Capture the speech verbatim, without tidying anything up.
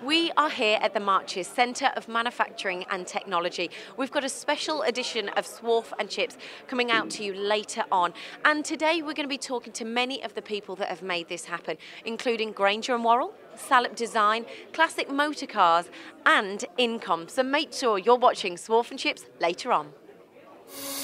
We are here at the Marches Centre of Manufacturing and Technology. We've got a special edition of Swarf and Chips coming out to you later on. And today we're going to be talking to many of the people that have made this happen, including Granger and Worrell, Salop Design, Classic Motor Cars and Incom. So make sure you're watching Swarf and Chips later on.